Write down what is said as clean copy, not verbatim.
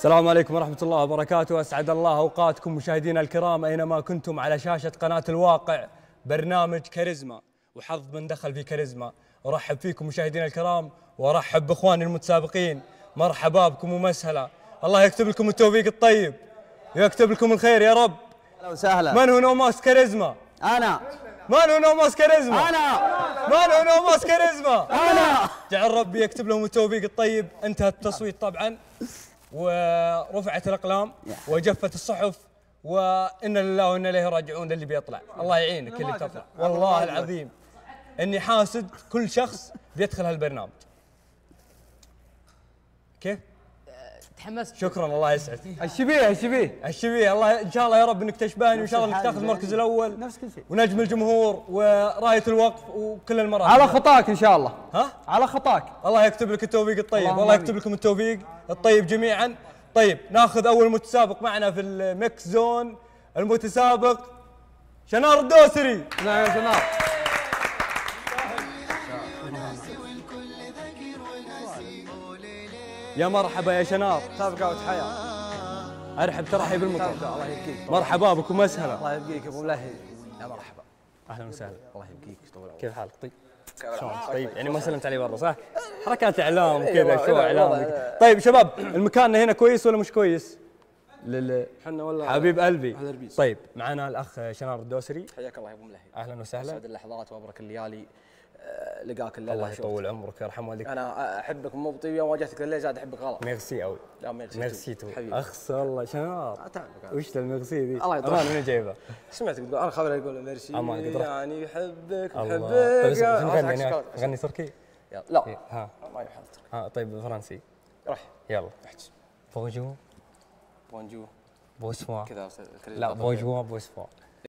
السلام عليكم ورحمة الله وبركاته، أسعد الله أوقاتكم مشاهدينا الكرام أينما كنتم على شاشة قناة الواقع. برنامج كاريزما وحظ من دخل في كاريزما. أرحب فيكم مشاهدينا الكرام وأرحب بإخواني المتسابقين. مرحبا بكم ومسهلا، الله يكتب لكم التوفيق الطيب، يكتب لكم الخير يا رب. أهلا وسهلا. من هو نوماس كاريزما؟ أنا. من هو نوماس كاريزما؟ أنا. من هو نوماس كاريزما؟ أنا. جعل ربي يكتب لهم التوفيق الطيب. انتهى التصويت طبعا ورفعت الأقلام وجفت الصحف، وإنا لله وإنا إليه راجعون للي بيطلع. الله يعينك اللي بتطلع، والله العظيم إني حاسد كل شخص بيدخل هالبرنامج. كيف؟ تحمست. شكرا، الله يسعدك. الشبيه الله إن شاء الله يا رب إنك تشبهني، وإن شاء الله إنك تاخذ المركز الأول نفس كل شيء، ونجم الجمهور وراية الوقف وكل المراكز. على خطاك إن شاء الله. ها؟ على خطاك. الله يكتب لك التوفيق الطيب، اللهم الله يكتب لكم التوفيق الطيب جميعا. طيب ناخذ أول متسابق معنا في الميكس زون، المتسابق شنار الدوسري. نعم يا شنار. يا مرحبا يا شنار. تبقى وتحيا. ارحب ترحيب المطر. الله يبقيك. مرحبا بكم وسهلا. الله يبقيك ابو ملهي. يا مرحبا. اهلا وسهلا. الله يبقيك. كيف حالك؟ طيب طيب، يعني ما سلمت علي برا صح؟ حركات اعلام وكذا، شو اعلام. طيب شباب، المكان هنا كويس ولا مش كويس؟ حنا والله حبيب قلبي. طيب معنا الاخ شنار الدوسري. حياك الله يا ابو ملهي. اهلا وسهلا. اسعد اللحظات وابرك الليالي. لقاك الليله. الله يطول عمرك ويرحم والديك. انا احبك مو بطيب، يوم واجهتك الليل زاد احبك غلط. ميرسي قوي. لا ميرسي تو حبيبي. اخس والله شنار. وش الميرسي ذي؟ الله يطول. امان من جايبه؟ سمعتك تقول انا خبر يقول ميرسي أمان قدرة. يعني يحبك الله. وحبك. طيب شنو نغني؟ نغني تركي؟ لا ها ما يحضر. ها طيب فرنسي. روح يلا بونجور بونجو بونسوار. كذا لا بونجور بونسوار.